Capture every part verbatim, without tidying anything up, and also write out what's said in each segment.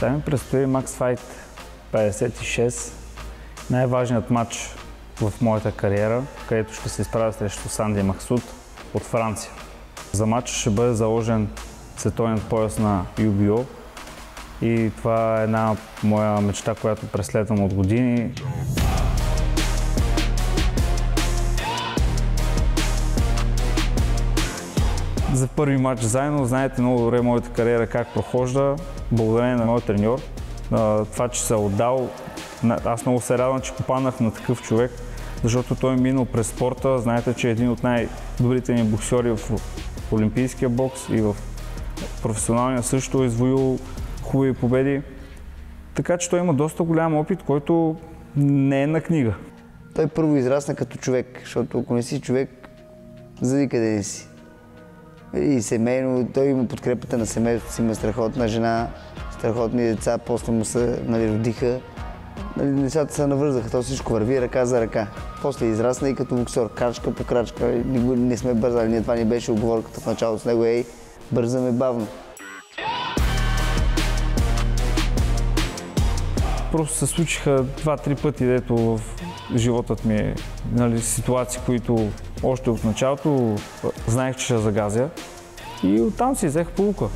Сега ми предстои Max Fight петдесет и шест, най-важният матч в моята кариера, където ще се изправя срещу Санди Максут от Франция. За матча ще бъде заложен световен пояс на Ю Би О и това е една моя мечта, която преследвам от години. За първи матч заедно, знаете много добре моята кариера как прохожда, благодарение на моят треньор. Това, че се е отдал, аз много се радвам, че попаднах на такъв човек, защото той е минал през спорта. Знаете, че е един от най-добрите ни боксьори в олимпийския бокс и в професионалния също е извоил хубави победи. Така че той има доста голям опит, който не е на книга. Той първо израсна като човек, защото ако не си човек, за никъде не си. И семейно, той има подкрепата на семейството си, има страхотна жена, страхотни деца, после му се нали, родиха. Нали, децата се навързаха, то всичко върви ръка за ръка. После израсна и като боксер, крачка по крачка, не, не сме бързали, ние това ни беше оговорката в началото с него, ей, бързаме бавно. Просто се случиха два-три пъти, дето в животът ми нали, ситуации, които още от началото знаех, че ще загазя и оттам си взех поука.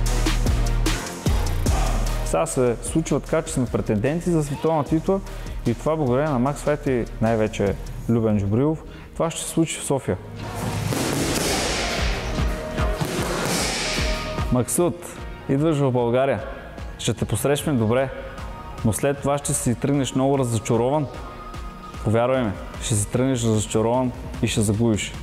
Сега се случва така, че сме претенденти за световна титла и това благодарение на Max Fight и най-вече Любен Джубрилов, това ще се случи в София. Максут, идваш в България, ще те посрещнем добре, но след това ще си тръгнеш много разочарован. Повярвай ме, ще си тръгнеш разочарован и ще загубиш.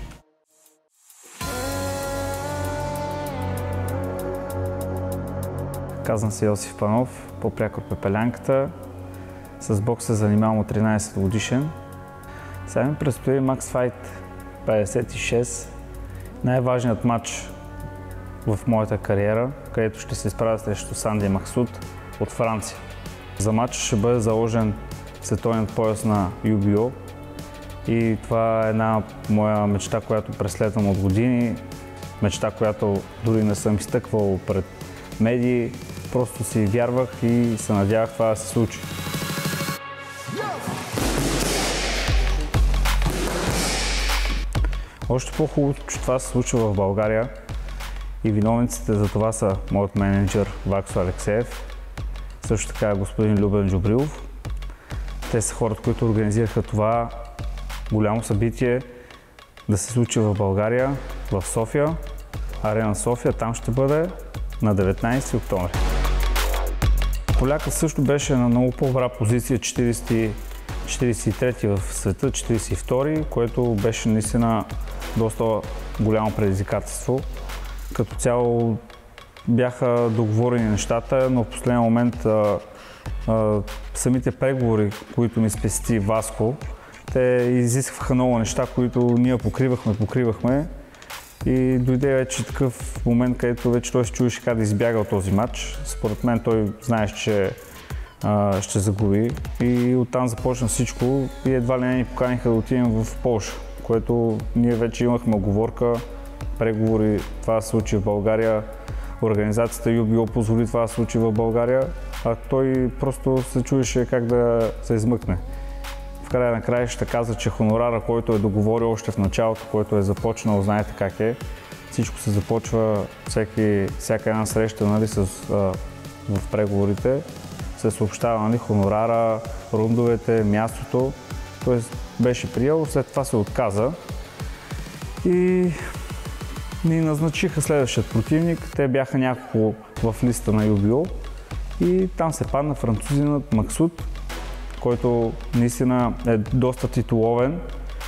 Казвам се Йосиф Панов, по-пряко Пепелянката. С бокс се занимавам от тринайсет годишен. Сега ми предстои Max Fight петдесет и шест, най-важният матч в моята кариера, където ще се изправя срещу Санди Максут от Франция. За матча ще бъде заложен световен пояс на Ю Би О и това е една моя мечта, която преследвам от години. Мечта, която дори не съм изтъквал пред медии. Просто си вярвах и се надявах това да се случи. Още по-хубаво, че това се случва в България и виновниците за това са моят менеджер Ваксо Алексеев, също така господин Любен Джубрилов. Те са хората, които организираха това голямо събитие да се случи в България, в София, Арена София. Там ще бъде на деветнайсети октомври. Поляка също беше на много по-добра позиция, четирийсет и трети в света, четирийсет и втори, което беше наистина доста голямо предизвикателство. Като цяло бяха договорени нещата, но в последния момент а, а, самите преговори, които ми спести Васко, те изискваха много неща, които ние покривахме, покривахме. И дойде вече такъв момент, където вече той се чуеше как да избяга от този матч. Според мен той знаеше, че а, ще загуби и оттам започна всичко и едва ли не ни поканиха да отидем в Полша, което ние вече имахме оговорка, преговори, това да се случи в България. Организацията Ю Би О позволи това да се случи в България, а той просто се чуеше как да се измъкне. В края на краищата каза, че хонорара, който е договорил още в началото, който е започнал, знаете как е, всичко се започва, всеки, всяка една среща нали, с, а, в преговорите, се съобщава нали, хонорара, рундовете, мястото. Той беше приел, след това се отказа и ни назначиха следващият противник. Те бяха няколко в листа на Ю Би О и там се падна французинът Максут, който наистина е доста титуловен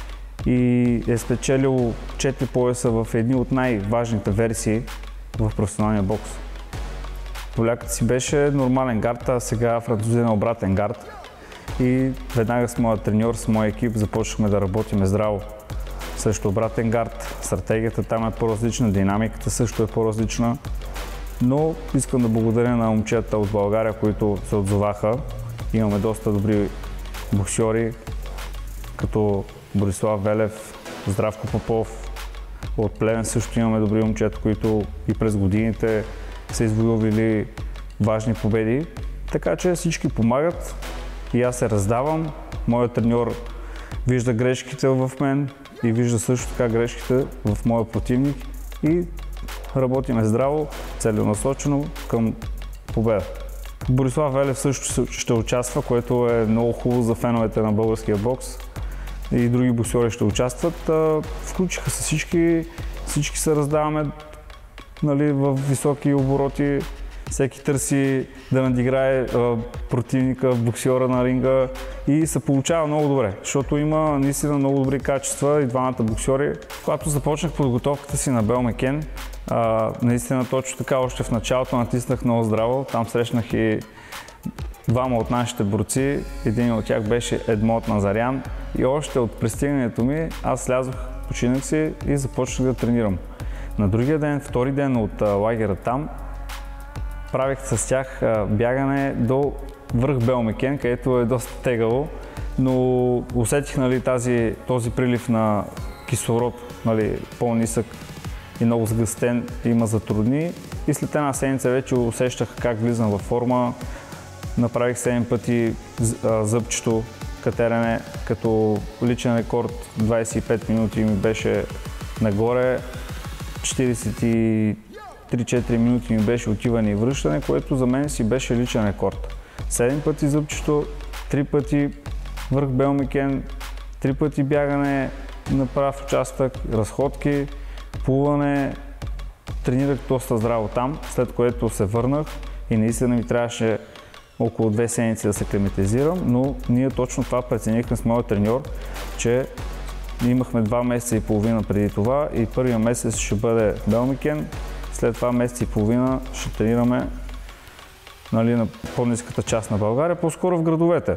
и е спечелил четири пояса в едни от най-важните версии в професионалния бокс. Полякът си беше нормален гард, а сега французин е обратен гард. И веднага с моя треньор, с моя екип започнахме да работим здраво. Също обратен гард, стратегията там е по-различна, динамиката също е по-различна. Но искам да благодаря на момчета от България, които се отзоваха. Имаме доста добри боксьори, като Борислав Велев, Здравко Попов. От Плевен също имаме добри момчета, които и през годините са извоювали важни победи. Така че всички помагат и аз се раздавам. Моят треньор вижда грешките в мен и вижда също така грешките в моя противник и работиме здраво, целенасочено към победа. Борислав Велев също ще участва, което е много хубаво за феновете на българския бокс. И други боксери ще участват. Включиха се всички, всички се раздаваме, нали, в високи обороти. Всеки търси да надиграе противника, боксера на ринга и се получава много добре, защото има наистина много добри качества и двамата боксери. Когато започнах подготовката си на Бел Мекен, а, наистина точно така, още в началото натиснах много здраво. Там срещнах и двама от нашите борци. Един от тях беше Едмот Назарян и още от пристигането ми аз слязох, починах си и започнах да тренирам. На другия ден, втори ден от а, лагера там, правих с тях а, бягане до връх Бел Мекен, където е доста тегаво, но усетих, нали, тази, този прилив на кислород, нали, по-нисък и много сгъстен, има затрудни и след една седмица вече усещах как влизам във форма. Направих седем пъти зъбчето катерене, като личен рекорд двадесет и пет минути ми беше нагоре, четиридесет и три-четири минути ми беше отиване и връщане, което за мен си беше личен рекорд. седем пъти зъбчето, три пъти върх Бел Мекен, три пъти бягане на прав участък, разходки, плуване. Тренирах доста здраво там, след което се върнах и наистина ми трябваше около две седмици да се климатизирам, но ние точно това преценихме с моят треньор, че имахме два месеца и половина преди това и първия месец ще бъде Бел Мекен, след това месец и половина ще тренираме, нали, на по-ниската част на България, по-скоро в градовете.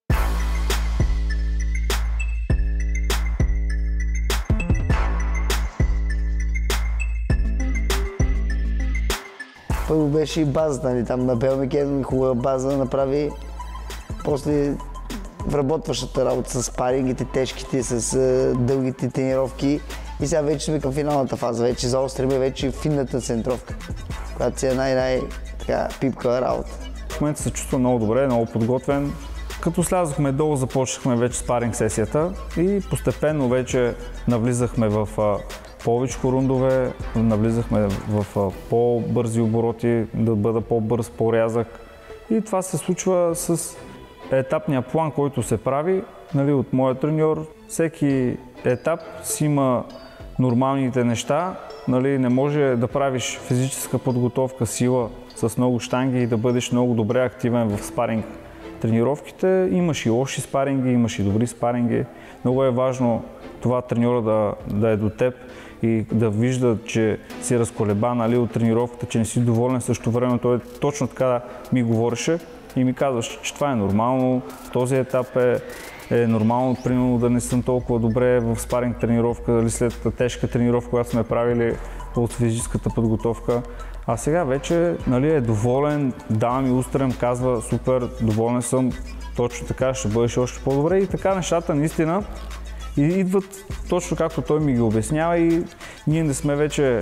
Първо беше и базата, нали, там на Бел Мекен хубава база направи. После вработващата работа с спарингите, тежките, с uh, дългите тренировки. И сега вече сме към финалната фаза, вече заостриме вече финната центровка, която си е най-най-пипкава работа. В момента се чувствам много добре, много подготвен. Като слязохме долу, започнахме вече спаринг сесията и постепенно вече навлизахме в uh, повече рундове, навлизахме в uh, по-бързи обороти, да бъда по-бърз, по-рязък. И това се случва с етапния план, който се прави, нали, от моя треньор. Всеки етап си има нормалните неща, нали, не може да правиш физическа подготовка, сила с много щанги и да бъдеш много добре активен в спаринг тренировките. Имаш и лоши спаринги, имаш и добри спаринги. Много е важно това треньора да, да е до теб и да вижда, че си разколеба, нали, от тренировката, че не си доволен. Също време той точно така ми говореше и ми казваше, че това е нормално, този етап е, е нормално, примерно да не съм толкова добре в спаринг тренировка, дали след тежка тренировка, която сме правили от физическата подготовка. А сега вече, нали, е доволен, дава ми устрем, казва супер, доволен съм, точно така, ще бъдеш още по-добре и така нещата наистина и идват точно както той ми ги обяснява и ние не сме вече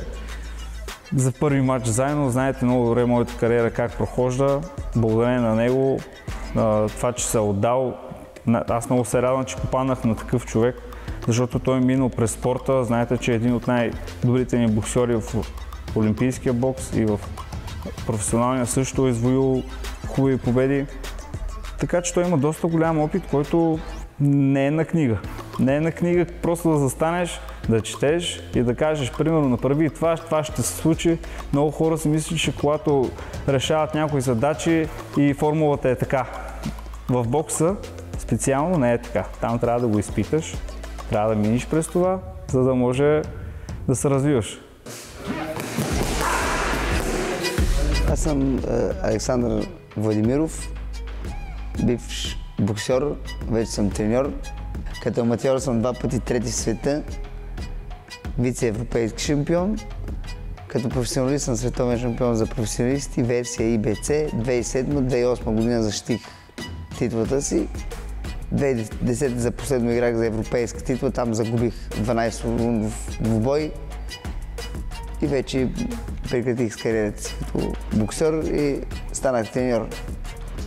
за първи матч заедно, знаете много добре моята кариера как прохожда, благодарение на него, на това, че се е отдал. Аз много се радвам, че попаднах на такъв човек, защото той е минал през спорта, знаете, че е един от най-добрите ни боксери в олимпийския бокс и в професионалния също е извоил хубави победи. Така че той има доста голям опит, който не е на книга. Не е на книга, просто да застанеш, да четеш и да кажеш, примерно, направи това, това ще се случи. Много хора си мислят, че когато решават някои задачи и формулата е така. В бокса специално не е така. Там трябва да го изпиташ, трябва да миниш през това, за да може да се развиваш. Аз съм Александър Владимиров, бивш боксер, вече съм треньор. Като аматьор съм два пъти трети в света, вице-европейски шампион. Като професионалист съм световен шампион за професионалисти, версия И Б С. две хиляди и седма - две хиляди и осма година защитих титлата си. две хиляди и десета за последно играх за европейска титла, там загубих дванадесет рундов двубой. И вече прекратих с кариерата си като боксер и станах треньор.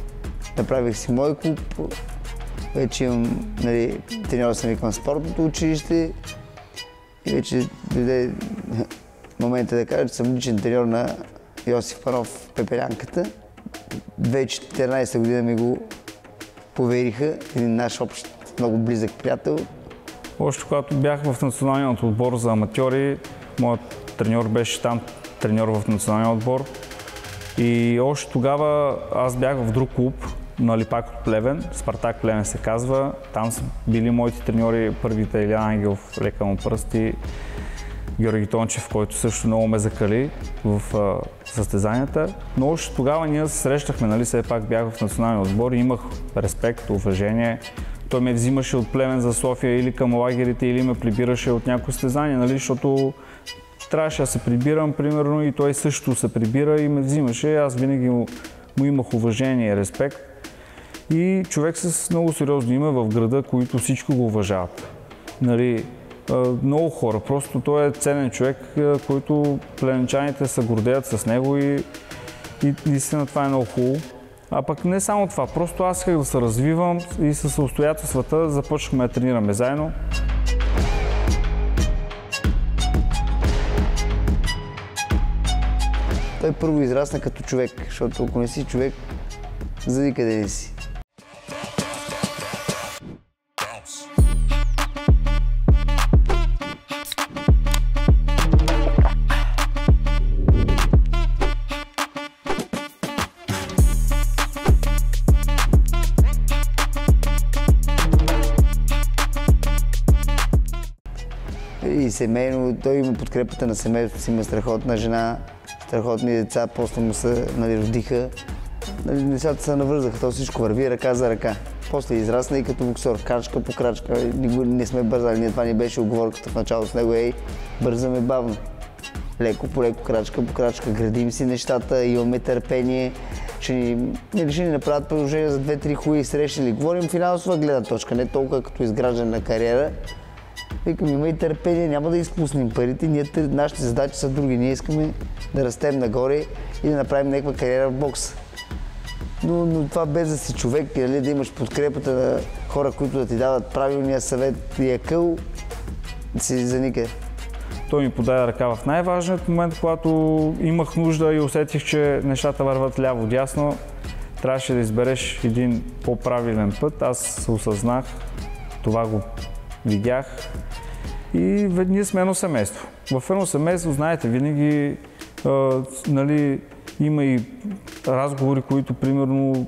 направих си мой клуб, вече имам, нали, треньор съм и към спортното училище и вече дойде момента да кажа, че съм личен треньор на Йосиф Панов в Пепелянката. две хиляди и четиринадесета година ми го повериха, един наш общ много близък приятел. Още когато бях в националния отбор за аматьори, моят треньор беше там треньор в националния отбор. И още тогава аз бях в друг клуб, нали, пак от Плевен, Спартак Плевен се казва. Там са били моите треньори, първите Илиан Ангелов, лека му пръсти, Георги Тончев, който също много ме закали в а, състезанията. Но още тогава ние се срещахме, нали, все пак бях в националния отбор и имах респект, уважение. Той ме взимаше от Плевен за София или към лагерите, или ме прибираше от някои състезания, нали, защото трябваше да се прибирам, примерно, и той също се прибира и ме взимаше. Аз винаги му, му имах уважение и респект. И човек с много сериозно име в града, които всичко го уважават. Нали, много хора. Просто той е ценен човек, който плевенчаните се гордеят с него и, и наистина това е много хубаво. А пък не само това, просто аз исках да се развивам и с обстоятелствата започнахме да тренираме заедно. Той първо израсна като човек, защото ако не си човек, за никъде не си. И семейно, той има подкрепата на семейството си, има страхотна жена, страхотни деца, после му се, нали, родиха. Нали, нещата се навързаха, то всичко върви ръка за ръка. После израсна и като боксер, крачка по крачка, не сме бързали, ние това ни беше оговорката в началото с него, ей, бързаме бавно. Леко по леко, крачка по крачка, градим си нещата, имаме търпение, ще ни, или ще ни направят предложения за две-три хубави срещи, или говорим финансова гледна точка, не толкова като изграждане на кариера. Викам, има и търпение, няма да изпуснем парите, ние, нашите задачи са други, ние искаме да растем нагоре и да направим някаква кариера в бокса. Но, но това без да си човек, нали, да имаш подкрепата на хора, които да ти дават правилния съвет и акъл, си за никъде. Той ми подаде ръка в най-важният момент, когато имах нужда и усетих, че нещата върват ляво-дясно. Трябваше да избереш един по-правилен път. Аз се осъзнах, това го видях и ние сме едно семейство. В едно семейство, знаете, винаги а, нали, има и разговори, които примерно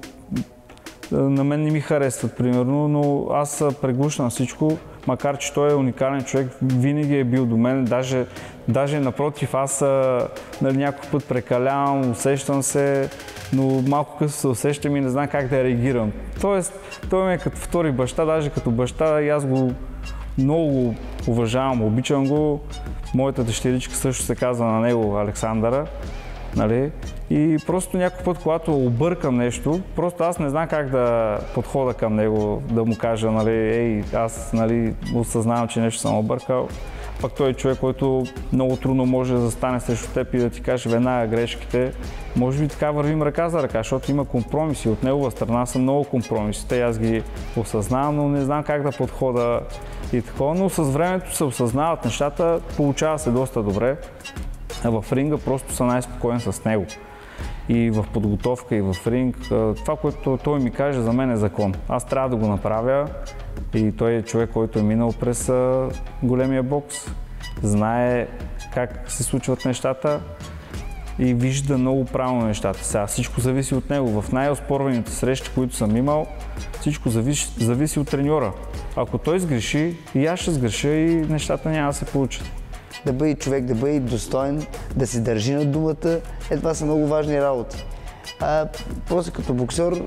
на мен не ми харесват, примерно, но аз преглушна всичко, макар че той е уникален човек, винаги е бил до мен, даже, даже напротив, аз нали, някой път прекалявам, усещам се, но малко късно се усещам и не знам как да реагирам. Тоест, той ми е като втори баща, даже като баща и аз го много уважавам, обичам го. Моята дъщеричка също се казва на него Александъра. Нали? И просто някой път, когато объркам нещо, просто аз не знам как да подхода към него, да му кажа, нали, ей, аз нали, осъзнавам, че нещо съм объркал. Пък той е човек, който много трудно може да застане срещу теб и да ти каже веднага грешките. Може би така вървим ръка за ръка, защото има компромиси. От негова страна са много компромиси. Те аз ги осъзнавам, но не знам как да подхода и такова. Но с времето се осъзнават нещата, получава се доста добре. А в ринга просто съм най-спокоен с него. И в подготовка, и в ринг. Това, което той ми каже, за мен е закон. Аз трябва да го направя. И той е човек, който е минал през големия бокс. Знае как се случват нещата и вижда много правилно нещата. Сега всичко зависи от него. В най-оспорваните срещи, които съм имал, всичко зависи, зависи от треньора. Ако той сгреши, и аз ще сгреша и нещата няма да се получат. Да бъде човек, да бъде достоен, да се държи на думата, е, това са много важни работи. А после като боксер,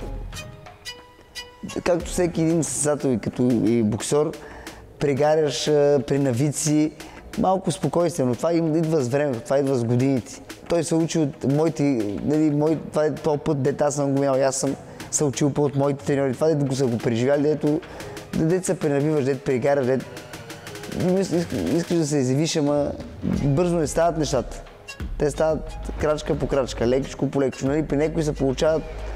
както всеки един състезател и като и боксер, прегаряш при навици, малко спокойствие, но това идва с времето, това идва с годините. Той се учи от моите, нали, мой, това е този път, дето аз съм го минал, аз съм се учил от моите треньори, това дето го са го преживяли, дето, дето се пренавиваш, дето прегаряш, дето искаш да се изявиш, ама бързо не стават нещата. Те стават крачка по крачка, лекичко по лекичко. Нали? При някои се получават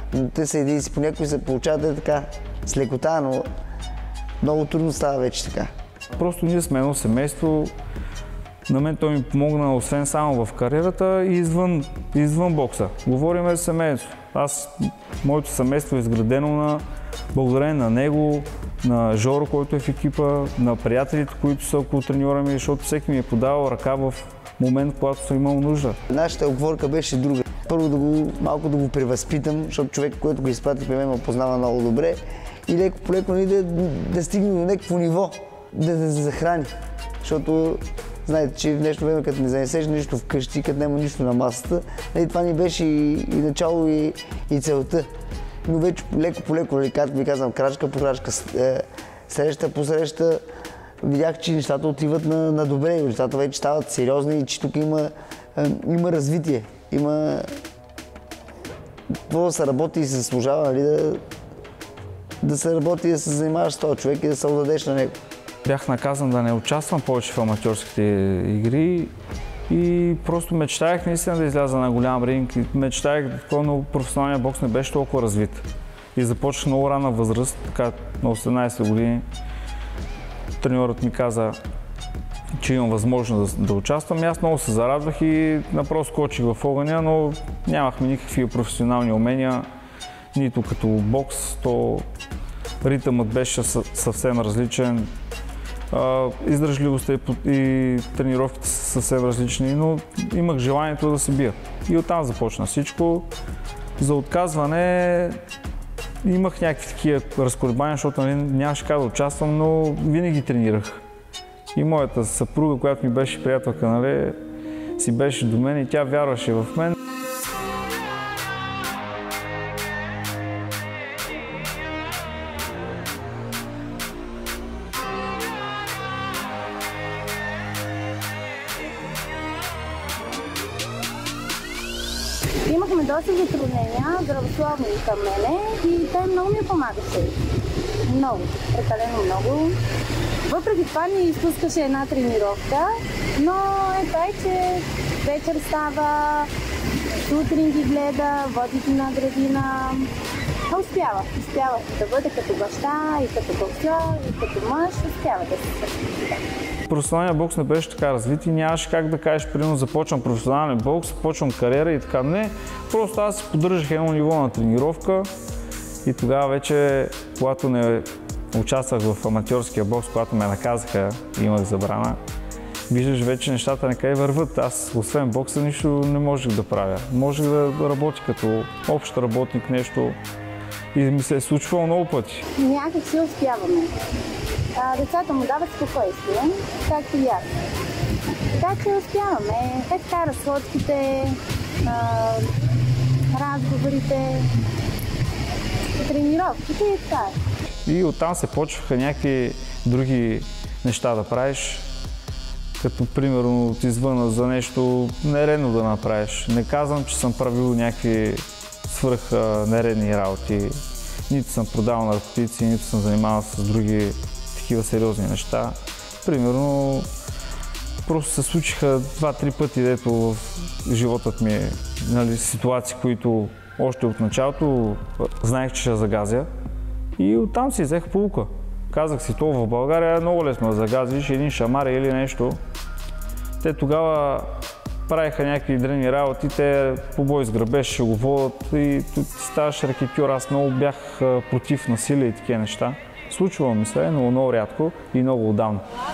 те са един си, по някои се получават е така с лекота, но много трудно става вече така. Просто ние сме едно семейство. На мен той ми помогна освен само в кариерата и извън, извън бокса. Говорим за семейство. Аз, моето семейство е изградено на благодарение на него, на Жоро, който е в екипа, на приятелите, които са около треньора ми, защото всеки ми е подавал ръка в момент, когато съм имал нужда. Нашата оговорка беше друга. Първо да го, малко да го превъзпитам, защото човек, който го изпрати при мен, ме познава много добре и леко по леко да, да стигне до някакво ниво, да, да се захрани. Защото знаете, че в днешно време, като не занесеш нещо вкъщи, като няма нищо на масата, това ни беше и, и начало, и, и целта. Но вече леко по леко, както ви казвам, крачка по крачка, среща по среща, видях, че нещата отиват на, на добре, нещата вече стават сериозни и че тук има, има развитие. Има какво да се работи и се заслужава, нали, да, да се работи и да се занимаваш с този човек и да се отдадеш на него. Бях наказан да не участвам повече в аматьорските игри и просто мечтаях наистина да изляза на голям ринг. Мечтаях, но професионалния бокс не беше толкова развит. И започнах много рана възраст, така на осемнайсет години. Треньорът ми каза, че имам възможност да, да участвам. И аз много се зарадвах и направо скочих в огъня, но нямахме никакви професионални умения, нито като бокс, то ритъмът беше съвсем различен. Издръжливостта и тренировките са съвсем различни, но имах желанието да се бия. И оттам започна всичко. За отказване имах някакви такива разколебания, защото нямаше как да участвам, но винаги тренирах. И моята съпруга, която ми беше приятелка, нали, си беше до мен и тя вярваше в мен. Имахме доста затруднения, здравословни към мене и той много ми помагаше. Много, прекалено много. Въпреки това ни изпускаше една тренировка, но е тъй, че вечер става, сутрин ги гледа, води ги на градина. Успява, успява да бъде като баща, и като боксер, и като мъж, успява да се също. Професионалният бокс не беше така развит и нямаше как да кажеш, примерно започвам професионален бокс, започвам кариера и така. Не, просто аз поддържах едно ниво на тренировка и тогава вече, когато не участвах в аматьорския бокс, когато ме наказаха и имах забрана, виждаш вече нещата накъде върват. Аз освен бокса нищо не можех да правя. Можех да работя като общ работник нещо и ми се е случвало много пъти. Някак си успяваме. А, децата му дават спокойствие, както и аз. Така че успяваме. Е така разходките, а, разговорите, тренировките и така. И оттам се почваха някакви други неща да правиш, като примерно ти звъна за нещо нередно да направиш. Не казвам, че съм правил някакви свръх нередни работи, нито съм продавал наркотици, нито съм занимавал с други такива сериозни неща. Примерно, просто се случиха два-три пъти, дето в животът ми, нали, ситуации, които още от началото знаех, че ще загазя. И оттам си взех поука. Казах си, то в България е много лесно да загазиш един шамар или нещо. Те тогава правиха някакви дрени работи, те побой с грабеж ще го водят и ти ставаш ракетьор. Аз много бях против насилие и такива неща. Случвало ми се, но много рядко и много отдавна.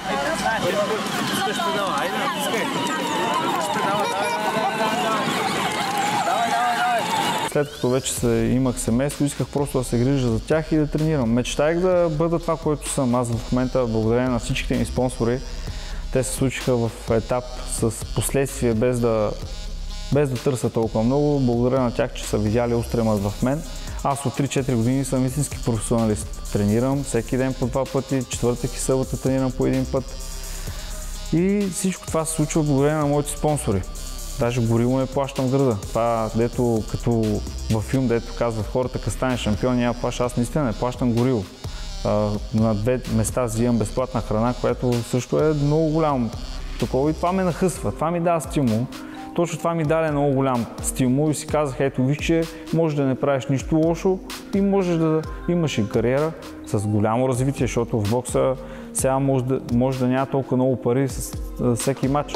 След като вече се, имах семейство, исках просто да се грижа за тях и да тренирам. Мечтаях да бъда това, което съм. Аз в момента, благодарение на всичките ми спонсори, те се случиха в етап с последствие, без да, без да търся толкова много. Благодаря на тях, че са видяли устремът в мен. Аз от три-четири години съм истински професионалист. Тренирам всеки ден по два пъти, четвъртък и събота тренирам по един път. И всичко това се случва благодарение на моите спонсори. Даже гориво не плащам града. Това, дето като във филм, дето казват хората, като стане шампион, няма плаща. Аз наистина не плащам гориво. На две места взимам безплатна храна, което също е много голямо такова и това ме нахъсва. Това ми дава стимул точно това ми даде много голям стимул и си казах, ето виж, че можеш да не правиш нищо лошо и можеш да имаш и кариера с голямо развитие, защото в бокса сега може да, може да няма толкова много пари с всеки матч.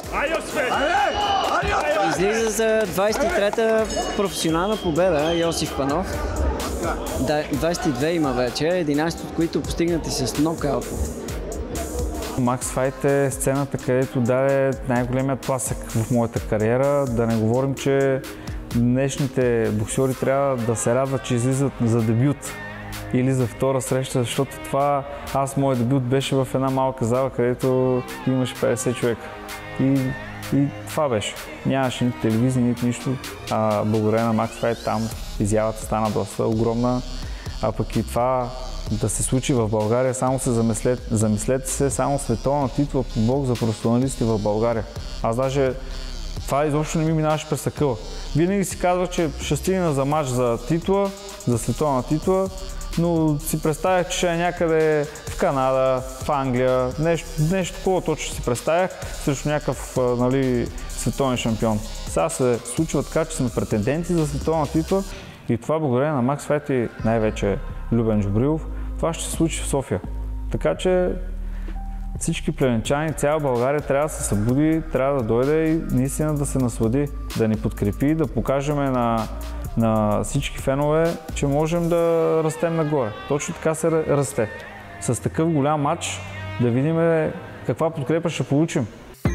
Излиза за двадесет и трета професионална победа Йосиф Панов. двадесет и две има вече, единадесет от които постигнати с нокаут. Макс Файт е сцената, където даде най-големият тласък в моята кариера. Да не говорим, че днешните боксьори трябва да се радват, че излизат за дебют или за втора среща, защото това, аз, моят дебют беше в една малка зала, където имаше петдесет човека. И, и това беше. Нямаше нито телевизия, нито нищо. А благодарение на Макс Файт там изявата стана доста огромна. А пък и това да се случи в България, само се замислете, замислете се, само световна титла по бокс за професионалисти в България. Аз даже това изобщо не ми минаваше през акъла. Винаги си казвах, че ще стигна за матч за титла, за световна титла, но си представях, че ще е някъде в Канада, в Англия, нещо, нещо такова точно си представях, срещу някакъв, нали, световен шампион. Сега се случва така, че сме претенденти за световна титла и това благодарение на Макс Файт и най-вече Любен Джубрилов, това ще се случи в София. Така че всички плевенчани, цяла България трябва да се събуди, трябва да дойде и наистина да се наслади, да ни подкрепи, да покажем на, на всички фенове, че можем да растем нагоре. Точно така се расте. С такъв голям матч да видим каква подкрепа ще получим.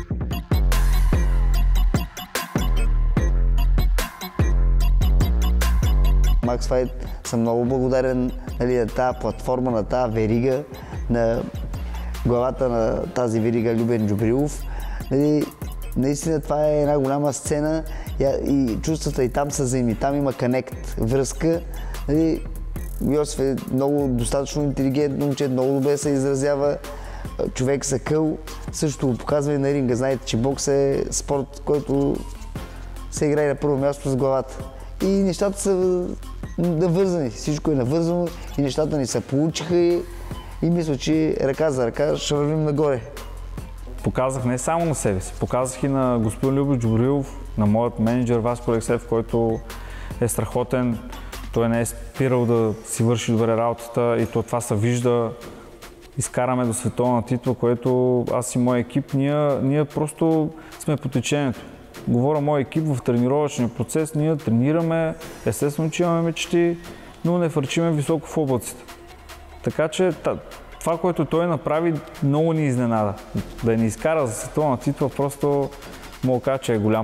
Макс Файт съм много благодарен, нали, на тази платформа, на тази верига, на главата на тази верига Любен Джубрилов. Нали, наистина това е една голяма сцена и, и чувствата и там са взаимни. Там има конект, връзка. Нали, Йосиф е много достатъчно интелигентно момче, много добре се изразява. Човек са къл, също показва и на ринга. Знаете, че бокс е спорт, който се играе на първо място с главата. И нещата са навързани, всичко е навързано и нещата ни се получиха и, и мисля, че ръка за ръка ще вървим нагоре. Показах не само на себе си, показах и на господин Любен Джубрилов, на моят менеджер Васко Алексеев, който е страхотен. Той не е спирал да си върши добре работата и то това се вижда. Изкараме до световна титла, което аз и моят екип, ние, ние просто сме по течението. Говоря мой екип в тренировъчния процес, ние тренираме, естествено, че имаме мечти, но не фърчиме високо в облаците. Така че това, което той направи, много ни изненада. Да ни изкара за световна титла, просто мога да кажа, че е голям.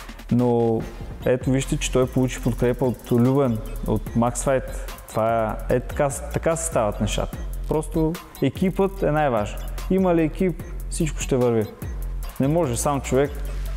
Но ето вижте, че той получи подкрепа от Любен, от Макс Файт. Това е, е така, така се стават нещата. Просто екипът е най-важен. Има ли екип, всичко ще върви. Не може сам човек.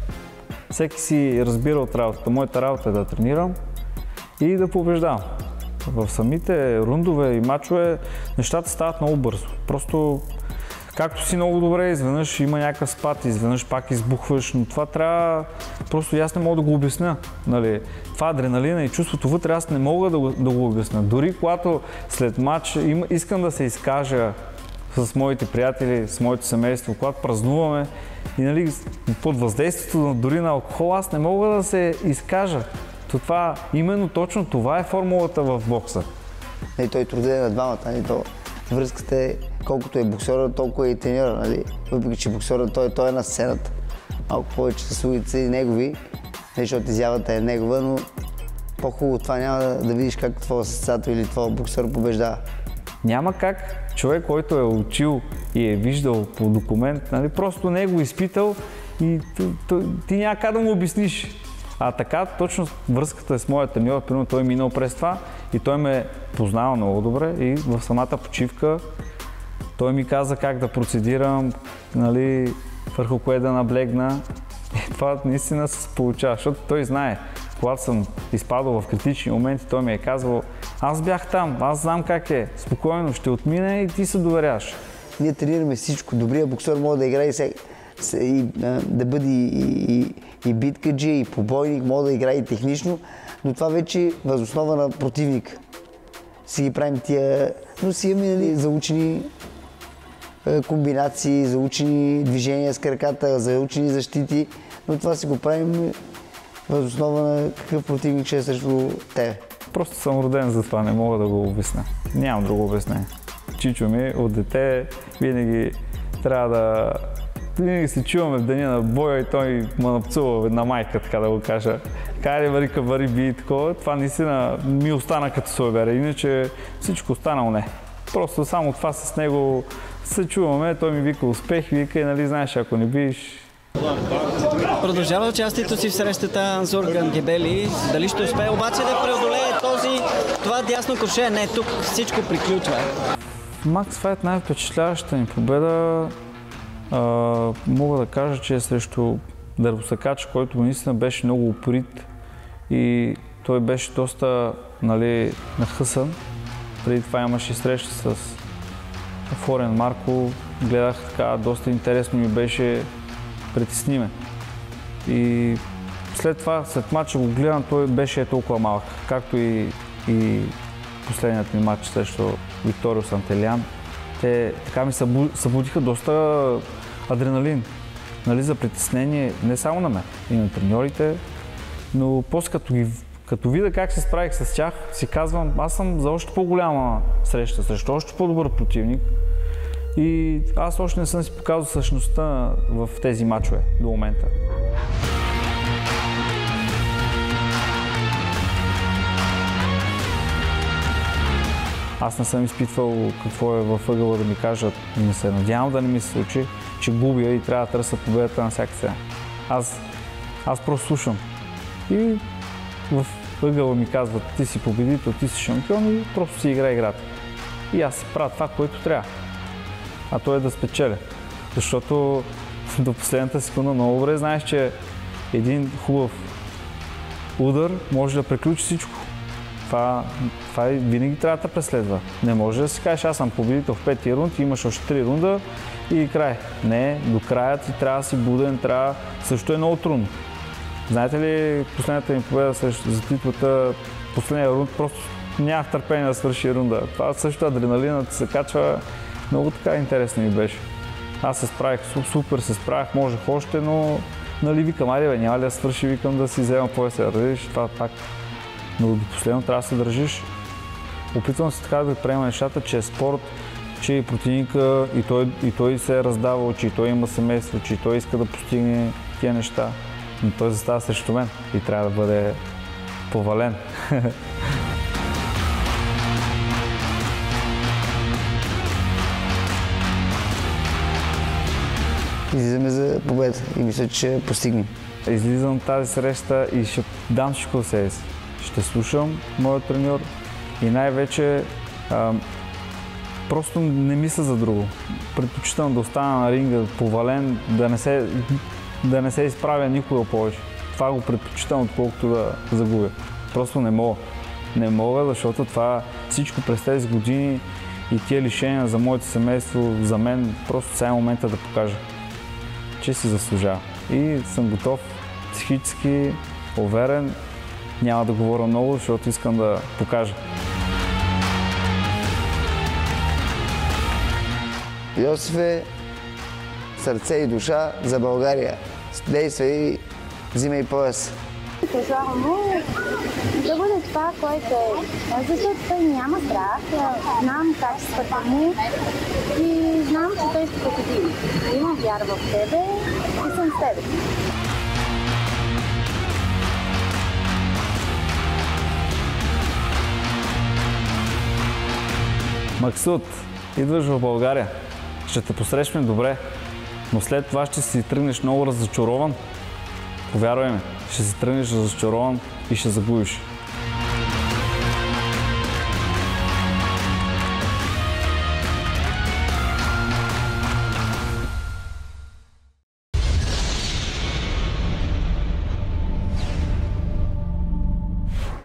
Всеки си разбира от работата. Моята работа е да тренирам и да побеждавам. В самите рундове и мачове нещата стават много бързо. Просто както си много добре, изведнъж има някакъв спад, изведнъж пак избухваш, но това трябва... Просто аз не мога да го обясня. Нали? Това адреналина и чувството вътре аз не мога да го, да го обясня. Дори когато след матч има, искам да се изкажа с моите приятели, с моето семейство, когато празнуваме и, нали, под въздействието дори на алкохол, аз не мога да се изкажа. То това, именно точно това е формулата в бокса. И той трудее на двамата, нали? То, връзката е, колкото е боксера, толкова е и треньора, нали? Въпреки че боксера той, той е на сцената. Малко повече съслугите са и негови, защото изявата е негова, но по-хубаво това няма да, да видиш как твоя състезател или твоя боксер побеждава. Няма как човек, който е учил и е виждал по документ, нали, просто не е го изпитал и ти, ти няма как да му обясниш. А така, точно връзката е с моят треньор, примерно той е минал през това и той ме познава много добре и в самата почивка той ми каза как да процедирам, нали, върху кое да наблегна. И това наистина се получава, защото той знае. Когато съм изпадал в критични моменти, той ми е казвал: аз бях там, аз знам как е, спокойно ще отмине и ти се доверяваш. Ние тренираме всичко. Добрият боксер може да играе и, и да бъде и, и, и биткаджи, и побойник, може да играе и технично, но това вече е възоснова на противник. Си ги правим тия, но си имаме, нали, заучени комбинации, заучени движения с краката, заучени защити. но това си го правим въз основа на какъв противник ще е срещу тебе. Просто съм роден за това, не мога да го обясня. Нямам друго обяснение. Чичо ми от дете винаги трябва да... Винаги се чуваме в деня на боя и той ме напцува на майка, така да го кажа. Хайде, варика, вари, би и такова. Това наистина ми остана като суеверие, иначе всичко останало не. Просто само това с него се чуваме, той ми вика успех, вика и нали знаеш, ако не биеш. Продължава участието си в срещата Зурган Гебели. Дали ще успее обаче да преодолее този, това дясно коше? Не, тук всичко приключва. Макс Файт най-впечатляващата ни победа а, мога да кажа, че е срещу дървосъкач, който наистина беше много упорит и той беше доста нали, нахъсан. Преди това имаше среща с Флориан Марко. Гледах така, доста интересно ми беше, притесни ме. И след това, след матча го гледам, той беше толкова малък, както и, и последният ми матч срещу Викторио Сантелян. Те така ми събудиха доста адреналин, нали, за притеснение не само на мен, и на треньорите, но после като, ги, като видя как се справих с тях, си казвам, аз съм за още по-голяма среща, срещу още по-добър противник. И аз още не съм си показал същността в тези мачове до момента. Аз не съм изпитвал какво е във ъгъла да ми кажат и не се надявам да не ми се случи, че губя и трябва да търся победата на всяка цена. Аз, аз просто слушам. И в ъгъла ми казват, ти си победител, ти си шампион и просто си играй играта. И аз си правя това, което трябва. А то е да спечеля. Защото до последната секунда много добре знаеш, че един хубав удар може да приключи всичко. Това, това винаги трябва да преследва. Не може да си кажеш, аз съм победител в петия рунд, имаш още три рунда и край. Не, до края ти трябва да си буден, трябва... Също е много трудно. Знаете ли, последната ми победа за титлата, последния рунд, просто нямах търпение да свърши рунда. Това също адреналинът се качва. Много така интересно ми беше. Аз се справих, супер се справях, можех още, но нали викам, айде бе, няма ли да свърши, викам да си взема пояса, държиш, това пак. Но до последно трябва да се държиш. Опитвам се така да приема нещата, че е спорт, че и противника, и той, и той се е раздавал, че и той има семейство, че и той иска да постигне тия неща. Но той застава срещу мен и трябва да бъде повален. Излизаме за победа и мисля, че ще постигнем. Излизам тази среща и ще дам всичко от себе си. Ще слушам моят треньор и най-вече просто не мисля за друго. Предпочитам да остана на ринга повален, да не се, да не се изправя никога повече. Това го предпочитам, отколкото да загубя. Просто не мога. Не мога, защото това всичко през тези години и тия лишения за моето семейство, за мен, просто сега е момента да покажа, че си заслужава. И съм готов, психически, уверен. Няма да говоря много, защото искам да покажа. Йосифе, сърце и душа за България. Действай и взимай пояс. Пожелавам му да бъде това, което е. Защото той няма страх, знам качествата му и знам, че той ще победи. Имам вяра в тебе и съм с тебе. Максут, идваш в България, ще те посрещнем добре, но след това ще си тръгнеш много разочарован. Повярвай ми, ще си тръгнеш разочарован и ще загубиш.